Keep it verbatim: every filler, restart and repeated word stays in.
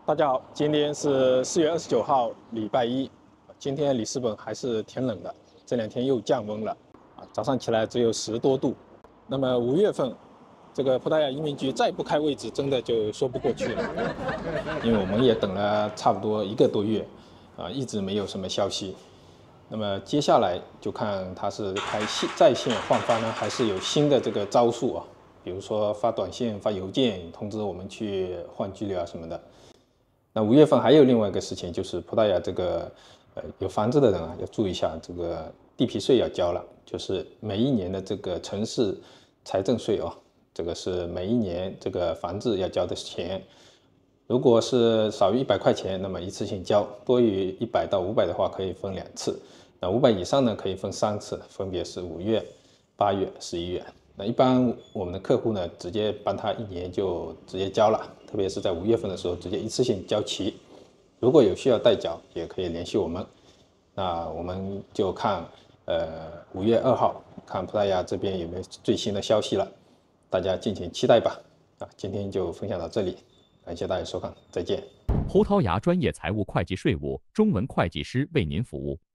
大家好，今天是四月二十九号，礼拜一。今天里斯本还是挺冷的，这两天又降温了，啊，早上起来只有十多度。那么五月份，这个葡萄牙移民局再不开位置，真的就说不过去了，因为我们也等了差不多一个多月，啊，一直没有什么消息。那么接下来就看他是开线在线换发呢，还是有新的这个招数啊，比如说发短信、发邮件通知我们去换居留啊什么的。那五月份还有另外一个事情，就是葡萄牙这个呃有房子的人啊，要注意一下，这个地皮税要交了，就是每一年的这个城市财政税啊，这个是每一年这个房子要交的钱。如果是少于一百块钱，那么一次性交；多于一百到五百的话，可以分两次。那五百以上呢，可以分三次，分别是五月、八月、十一月。那一般我们的客户呢，直接帮他一年就直接交了，特别是在五月份的时候，直接一次性交齐。如果有需要代缴，也可以联系我们。那我们就看，呃，五月二号，看葡萄牙这边有没有最新的消息了，大家敬请期待吧。啊，今天就分享到这里，感谢大家收看，再见。 葡萄牙专业财务会计税务中文会计师为您服务。